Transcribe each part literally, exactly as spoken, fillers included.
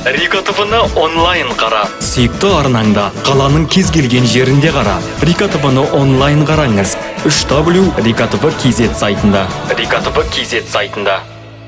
Рика ТВ-ны онлайн қара. Сүйікті арнаңда қаланың кез келген жерінде қара. Рика ТВ-ны онлайн қараңыз. үш дабл ю точка рика тэ вэ точка кей зет сайтында. Рика тэ вэ кей зет сайтында.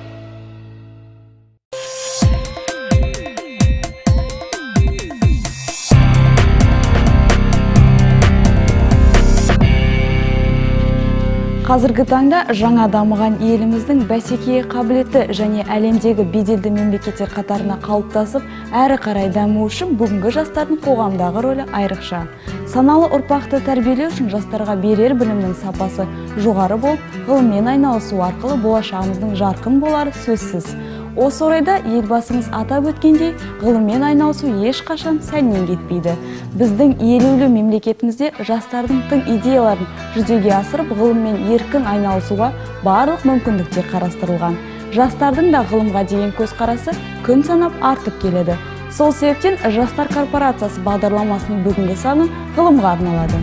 Қазіргі таңда жаңа дамыған еліміздің бәсекеге қабілетті және әлемдегі беделді мемлекеттер қатарына қалыптасып, әрі қарай даму үшін бүгінгі жастардың қоғамдағы рөлі айрықша. Саналы ұрпақты тәрбиелеу үшін жастарға берер білімнің сапасы жоғары болып, ғылыммен айналысу арқылы болашағымыздың жарқын болары сөзсіз. Осы орайда елбасымыз атап өткендей, ғылыммен айналысу ешқашан сәннен кетпейді. Біздің елеулі мемлекетімізде жастардың тың идеяларын жүзеге асырып, ғылыммен еркін айналысуға барлық мүмкіндіктер қарастырылған. Жастардың да ғылымға деген көзқарасы күн санап артып келеді. Сол себептен Жастар корпорациясы бағдарламасының бүгінгі саны ғылымға арналады.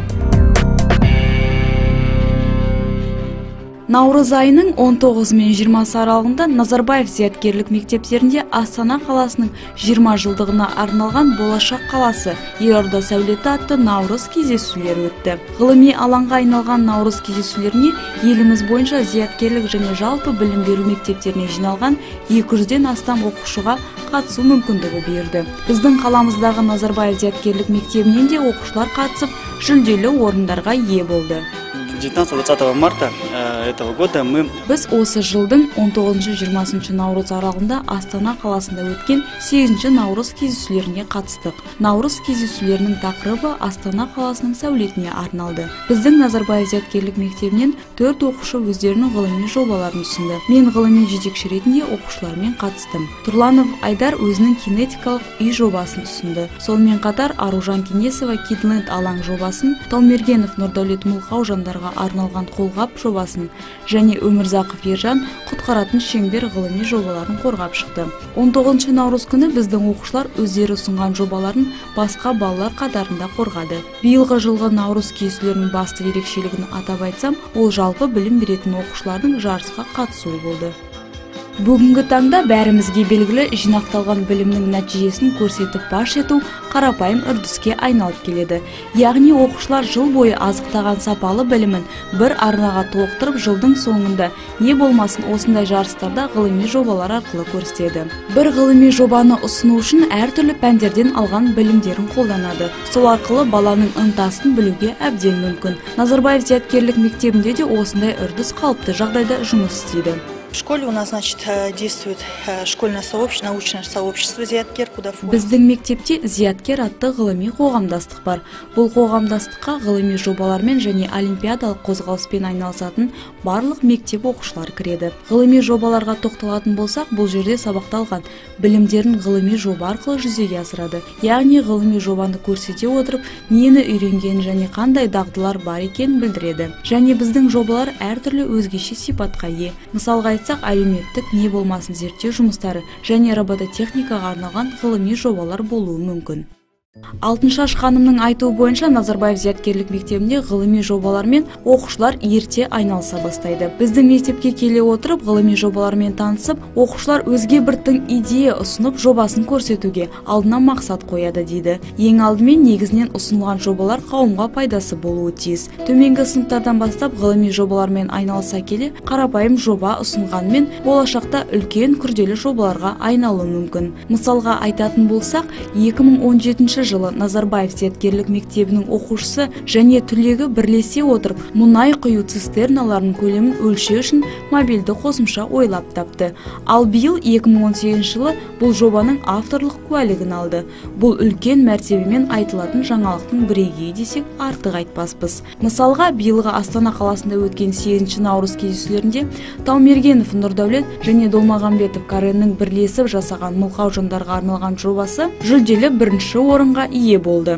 Наурыз айының он тоғызы мен жиырмасы аралығында Назарбаев зияткерлік мектептерінде Астана қаласының жиырма жылдығына арналған Болашақ қаласы елорда сәулеті атты наурыз кездесулері өтті. Ғылыми алаңға айналған наурыз кездесулеріне еліміз бойынша зияткерлік және жалпы білім беру мектептеріне жиналған екі жүзден астам оқушыға қатысу мүмкіндігі берді. Біздің қаламыздағы Назарбаев зияткерлік мектебінен де оқушылар қатысып, жүлделі орындарға ие болды. девятнадцатого-двадцатого марта этого года мы Біз осы жылдың он тоғызыншы жиырмасыншы наурыз аралығында Астана қаласында өткен сегізінші наурыз кездесулеріне қатыстық. Наурыз кездесулерінің тақырыбы Астана қаласының сәулетіне арналды. Біздің Назарбаев зияткерлік мектебінен төрт оқушы өздерінің ғылыми жобаларын ұсынды. Мен ғылыми жетекші ретінде оқушылармен қатыстым. Тұрланов Айдар өзінің кинетикалық үй жобасын ұсынды. Сонымен қатар Аружан Кенесова Кидленд алаң жобасын, Таумергенов Нұрдәулет Мылқау жандарға арналған қолғап жобасын және Өмірзақов Ержан құтқаратын шеңбер ғылыми жобаларын қорғап шықты. он тоғызыншы наурыз күні біздің оқушылар өздері ұсынған жобаларын басқа балалар қатарында қорғады. Биылғы жылғы наурыз кездесулерінің басты ерекшелігін атап айтсам, ол жалпы білім беретін оқушылардың жарысқа қатысуы болды. Бүгінгі таңда бәрімізге белгілі жинақталған білімнің нәтижесін көрсетіп паш ету қарапайым үрдіске айналып келеді. Яғни оқушылар жыл бойы азықтаған сапалы білімін бір арнаға толықтырып, жылдың соңында не болмасын осындай жарыстарда ғылыми жобалар арқылы көрсетеді. Бір ғылыми жобаны ұсыну үшін әртүрлі пәндерден алған білімдерін қолданады. Сол арқылы баланың ынтасын білуге әбден мүмкін. Назарбаев зияткерлік мектебінде де осындай үрдіс қалыпты жағдайда жұмыс істейді. В школе у нас, значит, действует школьное сообщество, научное сообщество «Зияткер», куда входит. Біздің мектепте «Зияткер» атты ғылыми қоғамдастық бар. Бұл қоғамдастыққа ғылыми жобалармен және олимпиадалық қозғалыспен айналысатын барлық мектеп оқушылар кіреді. Ғылыми жобаларға тоқталатын болсақ, бұл жерде сабақталған білімдерін ғылыми жоба арқылы жүзеге асырады. Яғни ғылыми жобаны көрсете отырып, нені үйренген және қандай дағдылар бар екенін білдіреді. Және біздің жобалар әртүрлі өзгеше сипатқа ие. Мысалға айтсақ, әлеуметтік не болмасын зерттеу жұмыстары және робототехникаға арналған ғылыми жобалар болуы мүмкін. Алтыншаш ханымның айтуы бойынша Назарбаев зияткерлік мектебінде ғылыми жобалармен оқушылар ерте айналыса бастайды. Біздің мектепке келе отырып, ғылыми жобалармен танысып, оқушылар өзге бір тың идея ұсынып, жобасын көрсетуге алдына мақсат қояды дейді. Ең алдымен негізінен ұсынылған жобалар қауымға пайдасы болуы тиіс. Төменгі сыныптардан бастап ғылыми жобалармен айналыса келе, қарапайым жоба ұсынғанмен болашақта үлкен күрделі жобаларға айналуы мүмкін. Мысалға айтатын болсақ, екі мың он жетінші жылы Назарбаев зияткерлік мектебінің оқушысы және түлегі бірлесе отырып, мұнай құю цистерналарының көлемін өлшеу үшін мобильді қосымша ойлап тапты. Ал биыл екі мың он сегізінші жылы бұл жобаның авторлық куәлігін алды. Бұл үлкен мәртебемен айтылатын жаңалықтың бірегейі десек артық айтпаспыз. Мысалға, биылғы Астана қаласында өткен сегізінші наурыз кездесулерінде Таумергенов Нұрдәулет және Долмағамбетов Кареннің бірлесіп жасаған Мылқау жандарға арналған жобасы жүлделі бірінші орынға ие болды.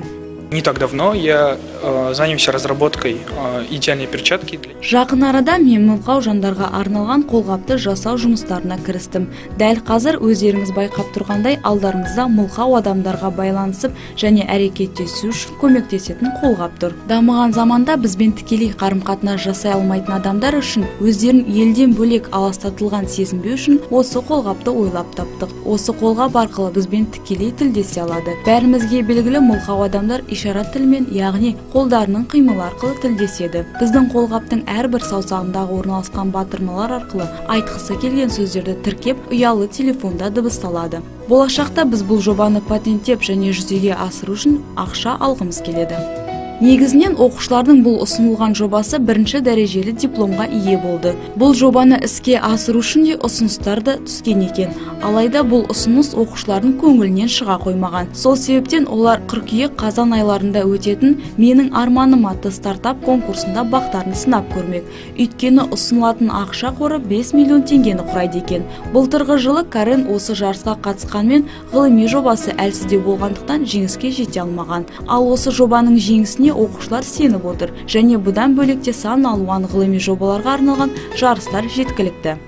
Не так давно я э, занялся разработкой э, идеальной перчатки. Жақын арада мен мылқау жандарға арналған қолғапты жасау жұмыстарына кірістім. Дәл қазір өздеріңіз байқап тұрғандай алдарыңызда мылқау адамдарға байланысып және әрекеттесу үшін көмектесетін қолғап тұр. Дамыған заманда бізбен тікелей қарым-қатынас жасай алмайтын адамдар үшін өздерін елден бөлек аластатылған сезінбеу үшін осы қолғапты ойлап таптық. Осы қолғап арқылы бізбен тікелей тілдесе алады. Бәрімізге белгілі мылқау адамдар ишарат тілмен, яғни қолдарының қимылы арқылы тілдеседі. Біздің қолғаптың әрбір саусағындағы орналасқан батырмалар арқылы айтқысы келген сөздерді тіркеп, ұялы телефонда дыбысталады. Болашақта біз бұл жобаны патенттеп және жүзеге асыру үшін ақша алғымыз келеді. Негізінен оқушылардың бұл ұсынылған жобасы бірінші дәрежелі дипломға ие болды. Бұл жобаны іске асыру үшін де ұсыныстар да түскен екен. Алайда бұл ұсыныс оқушылардың көңілінен шыға қоймаған. Сол себептен олар қыркүйек қазан айларында өтетін менің арманым атты стартап конкурсында бақтарын сынап көрмек. Өйткені ұсынылатын ақша қоры бес миллион теңгені құрайды екен. Былтырғы жылы Карен осы жарысқа қатысқанмен ғылыми жобасы әлсіздеу болғандықтан жеңіске жете алмаған. Ал осы жобаның жеңісіне оқушылар сеніп отыр және бұдан бөлекте сан алуан ғылыми жобаларға арналған жарыстар жеткілікті.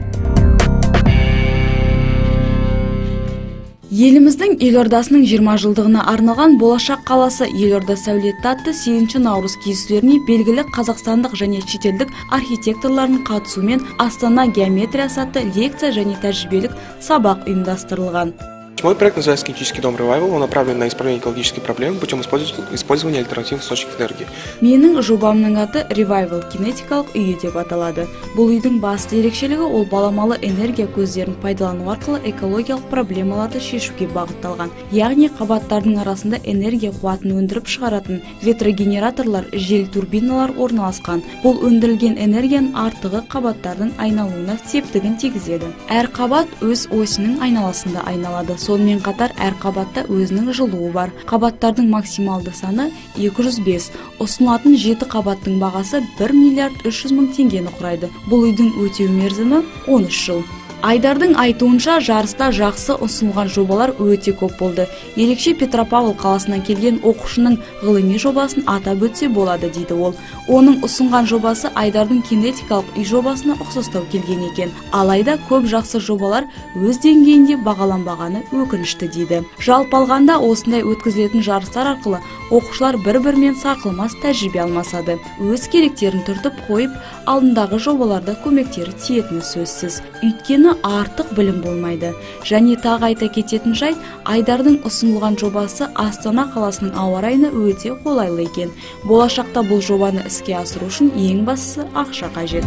Еліміздің елордасының жиырма жылдығына арналған Болашақ қаласы елорда сәулеті атты сегізінші наурыз кездесулеріне белгілі қазақстандық және шетелдік архитекторлардың қатысуымен Астана геометриясы атты лекция және тәжірибелік сабақ ұйымдастырылған. Мой проект называется «Кинетический дом Revival». Он направлен на исправление экологических проблем путем использования альтернативных источников энергии. Менің жобамның аты Revival кинетикалық үйі деп аталады. Бұл үйдің басты ерекшелігі ол баламалы энергия көздерін пайдалану арқылы экологиялық проблемаларды шешуге бағытталған. Яғни қабаттардың арасында энергия қуатын өндіріп шығаратын ветрогенераторлар, жел турбиналар орналасқан. Бұл өндірілген энергияның артығы қабаттардың айналуына септігін тигізеді. Әр қабат өз осінің айналасында айналады. Сонымен қатар әр қабатта өзінің жылуы бар. Қабаттардың максималды саны екі жүз бес. Ұсынылатын жеті қабаттың бағасы бір миллиард үш жүз мың теңгені құрайды. Бұл үйдің өтеу мерзімі он үш жыл. Айдардың айтуынша жарыста жақсы ұсынылған жобалар өте көп болды. Ерекше Петропавл қаласынан келген оқушының ғылыми жобасын атап өтсе болады дейді ол. Оның ұсынған жобасы Айдардың кинетикалық үй жобасына ұқсастау келген екен. Алайда көп жақсы жобалар өз деңгейінде бағаланбағаны өкінішті дейді. Жалпы алғанда осындай өткізілетін жарыстар арқылы оқушылар бір-бірімен сарқылмас тәжірибе алмасады. Өз керектерін түртіп қойып, алдындағы жобаларда көмектері тиетіні сөзсіз. Өйткені артық білім болмайды. Және тағы айта кететін жайт, Айдардың ұсынылған жобасы Астана қаласының ауа райына өте қолайлы екен. Болашақта бұл жобаны іске асыру үшін ең бастысы ақша қажет.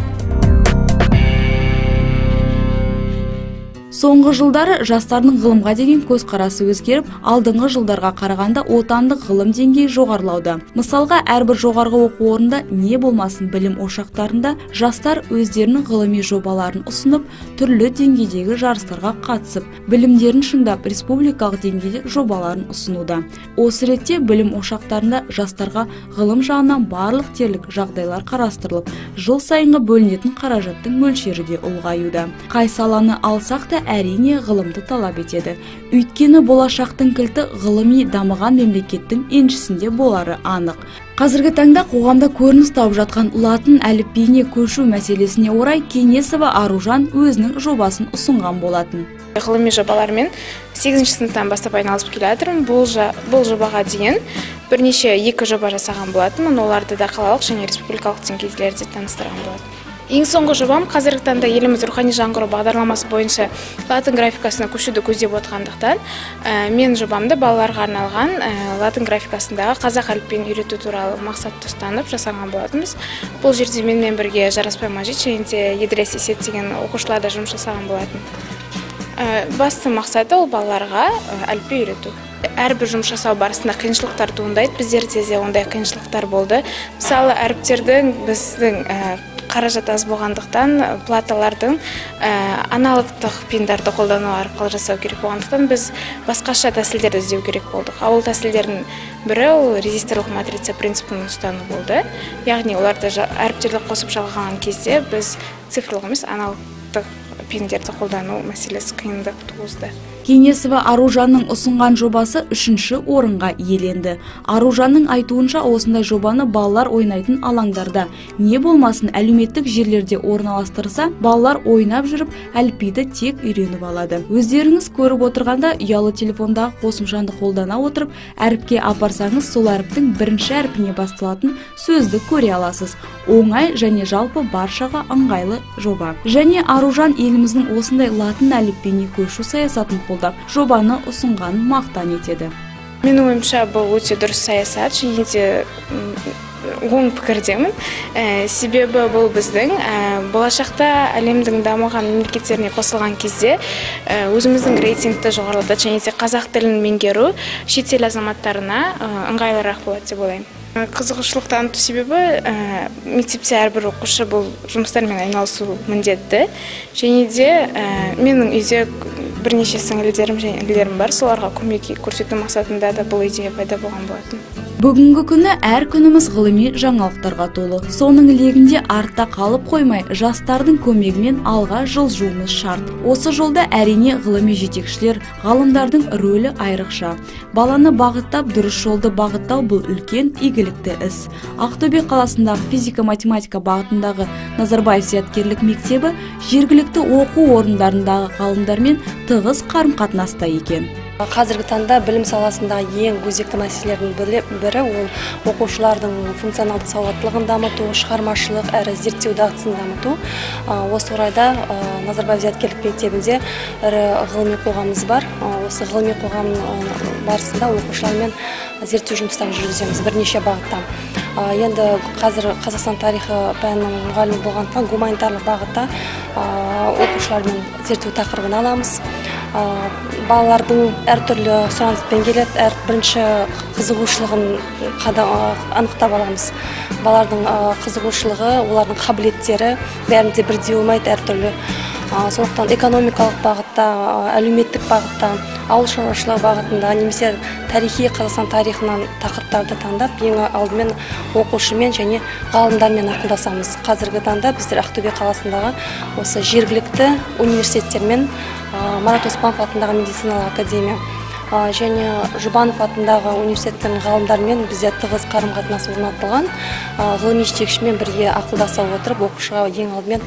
Соңғы жылдары жастардың ғылымға деген көзқарасы өзгеріп, алдыңғы жылдарға қарағанда отандық ғылым деңгейі жоғарылауда. Мысалға, әрбір жоғарғы оқу орнында не болмасын білім ошақтарында жастар өздерінің ғылыми жобаларын ұсынып, түрлі деңгейдегі жарыстарға қатысып, білімдерін шыңдап, республикалық деңгейде жобаларын ұсынуда. Осы ретте білім ошақтарында жастарға ғылым жағынан барлық дерлік жағдайлар қарастырылып, жыл сайынғы бөлінетін қаражаттың мөлшері де ұлғаюда. Қай саланы алсақ та әрине ғылымды талап етеді. Өйткені болашақтың кілті ғылыми дамыған мемлекеттің еншісінде болары анық. Қазіргі таңда қоғамда көрініс тауып жатқан латын әліпбиіне көшу мәселесіне орай Кенесова Аружан өзінің жобасын ұсынған болатын. Ғылыми жобалармен сегізінші сыныптан бастап айналысып келе жатырмын. Бұл жобаға дейін бірнеше екі жоба жасаған болатынмын. Оларды да қалалық және республикалық деңгейлерде таныстырған болатын. Ең соңғы жобам қазіргі таңда еліміз рухани жаңғыру бағдарламасы бойынша латын графикасына көшуді көздеп отырғандықтан, мен жобамды балаларға арналған латын графикасындағы қазақ әліпбиін үйрету туралы мақсатты ұстанып жасаған болатынбыз. Бұл жерде менімен бірге Жараспай Мажит және де Едрес Есет деген оқушылар да жұмыс жасаған болатын. Басты мақсаты ол балаларға әліпби үйрету. Әрбір жұмыс жасау барысында қиыншылықтар туындайды. Біздерде де ондай қиыншылықтар болды. Мысалы, әріптердің біздің қаражат аз болғандықтан платалардың аналогтық пиндарды қолдану арқылы жасау керек болғандықтан біз басқаша тәсілдерді іздеу керек болдық. Ол тәсілдердің бірі ол резисторлық матрица принципін ұстану болды. Яғни оларды әріптерді қосып жалғаған кезде біз цифрлық емес аналогтық пиндерді қолдану мәселесі қиындық туғызды. Кенесова Аружанның ұсынған жобасы үшінші орынға иеленді. Аружанның айтуынша осындай жобаны балалар ойнайтын алаңдарда, не болмасын әлеуметтік жерлерде орналастырса, балалар ойнап жүріп әліпбиді тек үйреніп алады. Өздеріңіз көріп отырғанда ұялы телефондағы қосымшаны қолдана отырып, әріпке апарсаңыз, сол әріптің бірінші әрпіне басталатын сөзді көре аласыз. Оңай және жалпы баршаға ыңғайлы жоба. Және Аружан еліміздің осындай латын әліпбиіне көшу саясатын қолдап, жобаны ұсынғанын мақтан етеді. Менің ойымша, бұл өте дұрыс саясат, және де оң пікірдемін. Себебі бұл біздің болашақта әлемдің дамыған мемлекеттеріне қосылған кезде өзіміздің рейтингті жоғарылатады, және де қазақ тілін меңгеру шетел азаматтарына ыңғайлырақ болады деп ойлаймын. Қызығушылық таныту себебі мектепте әрбір оқушы бұл жұмыстармен айналысу міндетті. Және де менің үйде бірнеше сіңілдерім және інілерім бар, соларға көмек көрсету мақсатында да бұл идея пайда болған болатын. Бүгінгі күні әр күніміз ғылыми жаңалықтарға толы. Соның легінде артта қалып қоймай, жастардың көмегімен алға жылжуымыз шарт. Осы жолда әрине ғылыми жетекшілер, ғалымдардың рөлі айрықша. Баланы бағыттап, дұрыс жолды бағыттау бұл үлкен игілікті іс. Ақтөбе қаласындағы физика-математика бағытындағы Назарбаев зияткерлік мектебі жергілікті оқу орындарындағы ғалымдармен тығыз қарым-қатынаста екен. Қазіргі таңда білім саласындағы ең өзекті мәселелердің бірі ол оқушылардың функционалды сауаттылығын дамыту, шығармашылық әрі зерттеу дағдысын дамыту. Осы орайда Назарбаев зияткерлік мектебінде ірі ғылыми қоғамымыз бар. Осы ғылыми қоғам барысында оқушылармен зерттеу жұмыстарын жүргіземіз бірнеше бағытта. Енді қазір Қазақстан тарихы пәнінің мұғалімі болғандықтан гуманитарлық бағытта оқушылармен зерттеу тақырыбын аламыз. Балалардың әртүрлі сұраныспен келеді, әр бірінші қызығушылығын анықтап аламыз. Балалардың қызығушылығы, олардың қабілеттері бәрінде бірдей болмайды, әртүрлі. Сондықтан экономикалық бағытта, әлеуметтік бағытта, ауыл шаруашылығы бағытында, немесе тарихи Қазақстан тарихынан тақырыптарды таңдап, ең алдымен оқушымен және ғалымдармен ақылдасамыз. Қазіргі таңда біздер Ақтөбе қаласындағы осы жергілікті университеттермен, Марат Оспанов атындағы медициналық академия және Жұбанов атындағы университеттің ғалымдармен бізде тығыз қарым-қатынас орнатылған. Ғылыми жетекшімен бірге ақылдаса отырып, оқушыға ең алдымен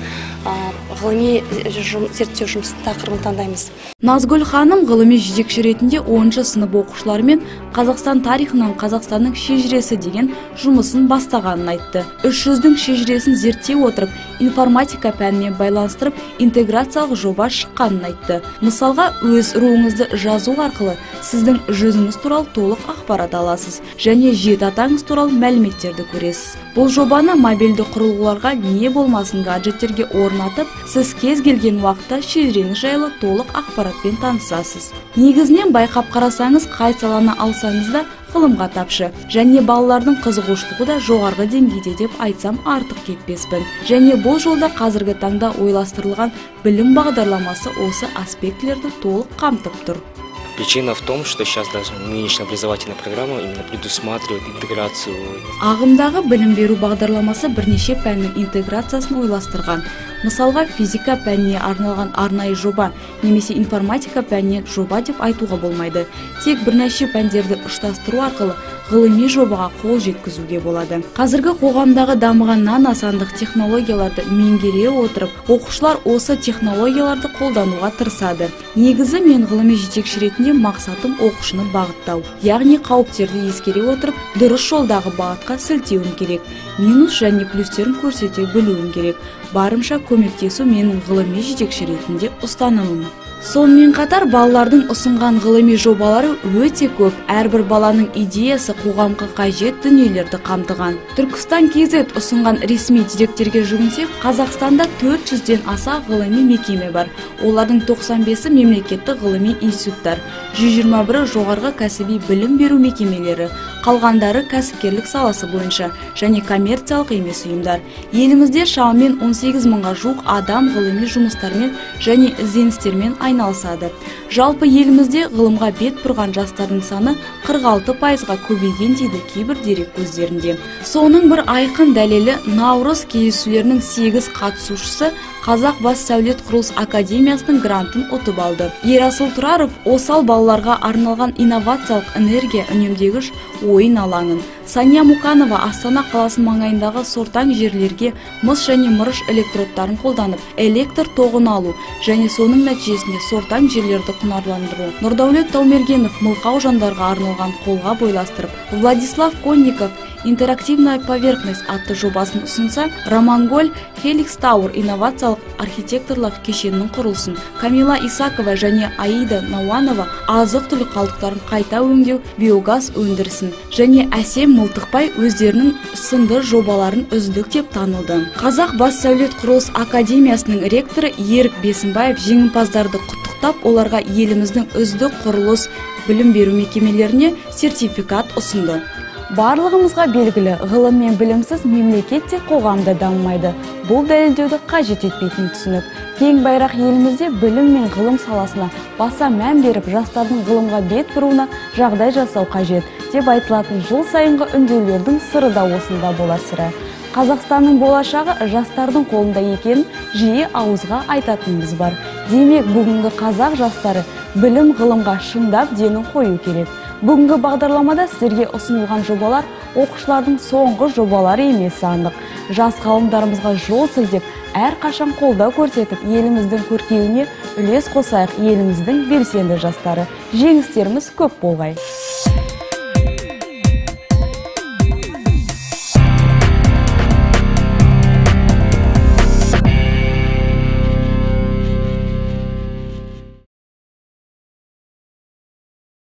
ғылыми зерттеу жұмысын тақырыбын таңдаймыз. Назгүл ханым ғылыми жетекші ретінде оныншы сынып оқушыларымен Қазақстан тарихынан Қазақстанның шежіресі деген жұмысын бастағанын айтты. үш жүздің шежіресін зерттей отырып, информатика пәніне байланыстырып, интеграциялық жоба шыққанын айтты. Мысалға, өз руыңызды жазу арқылы сіздің жүзіңіз туралы толық ақпарат аласыз және жеті атаңыз туралы мәліметтерді көресіз. Бұл жобаны мобильді құрылғыларға не болмасын гаджеттерге орнатып, сіз кез келген уақытта шежіреңіз жайлы толық ақпаратпен танысасыз. Негізінен байқап қарасаңыз, қай саланы алсаңыз да ғылымға тапшы, және балалардың қызығушылығы да жоғарғы деңгейде деп айтсам артық кетпеспін. Және бұл жолда қазіргі таңда ойластырылған білім бағдарламасы осы аспектілерді толық қамтып тұр. Причина в том, что сейчас даже нынешняя образовательная программа именно предусматривает интеграцию. Ағымдағы білім беру бағдарламасы бірнеше пәннің интеграциясын ойластырған. Мысалға, физика пәніне арналған арнайы жоба, немесе информатика пәніне жоба деп айтуға болмайды. Тек бірнеше пәндерді ұштастыру арқылы ғылыми жобаға қол жеткізуге болады. Қазіргі қоғамдағы дамыған нано сандық технологияларды меңгере отырып, оқушылар осы технологияларды қолдануға тырысады. Негізі мен ғылыми жетекші ретінде мақсатым оқушыны бағыттау. Яғни қауіптерді ескере отырып, дұрыс жолдағы бағытқа сілтеуім керек. Минус және плюстерін көрсете білуім керек. Барымша көмектесу менің ғылыми жетекші ретінде ұстанымым. Сонымен қатар балалардың ұсынған ғылыми жобалары өте көп. Әрбір баланың идеясы қоғамға қажет дүниелерді қамтыған. Түркістан кз ұсынған ресми деректерге жүгінсек, Қазақстанда төрт жүзден аса ғылыми мекеме бар. Олардың тоқсан бесі мемлекеттік ғылыми институттар, жүз жиырма бірі жоғарғы кәсіби білім беру мекемелері, қалғандары кәсіпкерлік саласы бойынша және коммерциялық емес ұйымдар. Елімізде шамамен он сегіз мыңға жуық адам ғылыми жұмыстармен және ізденістермен айналысады. Жалпы елімізде ғылымға бет бұрған жастардың саны қырық алты пайызға көбейген дейді кейбір дерек көздерінде. Соның бір айқын дәлелі Наурыз кездесулерінің сегіз қатысушысы Қазақ бас сәулет құрылыс академиясының грантын ұтып алды. Ерасыл Тұраров осал балаларға арналған инновациялық энергия үнемдегіш ойын алаңын, Сания Муканова Астана қаласының маңайындағы сортаң жерлерге мыс және мырыш электродтарын қолданып, электр тоғын алу және соның нәтижесінде сортаң жерлерді құнарландыру. Нұрдәулет Таумергенов мылқау жандарға арналған қолға бойластырып, Владислав Конников интерактивная поверхность атты жобасын ұсынса, Романголь Helix Tower инновациялық архитекторлық кешенінің құрылысын, Камила Исакова және Аида Науанова азық-түлік қалдықтарын қайта өңдеу биогаз өндірісін және Әсем Мылтықбай өздерінің сынды жобаларын үздік деп танылды. Қазақ бас сәулет құрылыс академиясының ректоры Ерік Бесімбаев жеңімпаздарды құттықтап, оларға еліміздің үздік құрылыс білім беру мекемелеріне сертификат ұсынды. Барлығымызға белгілі, ғылым мен білімсіз мемлекет те қоғамда дамымайды. Бұл дәлелдеуді қажет етпейтін түсінік. Кең байрақ елімізде білім мен ғылым саласына баса мән беріп, жастардың ғылымға бет бұруына жағдай жасау қажет деп айтылатын жыл сайынғы үндеулердің сыры да осында болар сірә. Қазақстанның болашағы жастардың қолында екенін жиі ауызға айтатынымыз бар. Демек, бүгінгі қазақ жастары білім ғылымға шындап денін қою керек. Бүгінгі бағдарламада сіздерге ұсынылған жобалар оқушылардың соңғы жобалары емес анық. Жас ғалымдарымызға жол сілтеп, әрқашан қолдау көрсетіп, еліміздің көркеюіне үлес қосайық, еліміздің белсенді жастары. Жеңістеріміз көп болғай.